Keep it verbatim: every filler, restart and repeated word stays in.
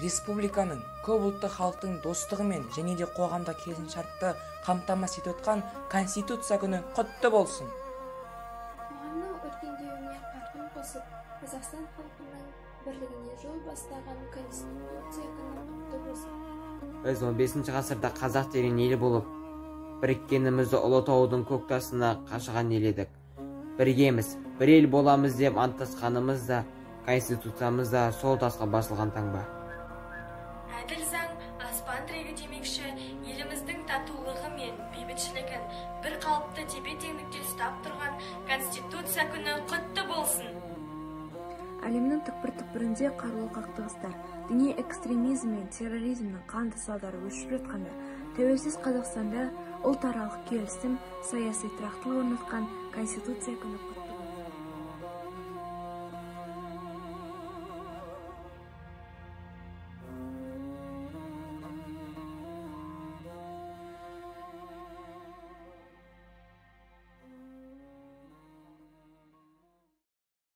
республиканың көп ұлтты халықтың достығы мен және де қоғамда келісімшартты қамтамасыз етіп отқан Конституция күні құтты болсын. Қоғамның өркендеуіне қарқын қосып, Қазақстан халқының бірлігіне жол бастаған Конституция күні құтты болсын. Біз он бесінші ғасырда қазақ деген ел болып, біріккенімізді Ұлытаудың көк тасына қашаған ел едік. Біргеміз, бір ел боламыз деп анттасқанымыз да, Конституциямыз да сол тасқа басылған таңба. Әділ заң аспан тірегі демекші, еліміздің татулығы мен бейбітшілігін бір қалыпты тепе-теңдікте ұстап тұрған Конституция күні құтты болсын. Әлемнің түкпір-түкпірінде қарулы қақтығыстар, діни экстремизм мен терроризмнің қанды салдары өршіп жатқанда, тәуелсіз Қазақстанда ұлтаралық келісім, саяси тұрақтылық орнатқан Конституция күні құтты.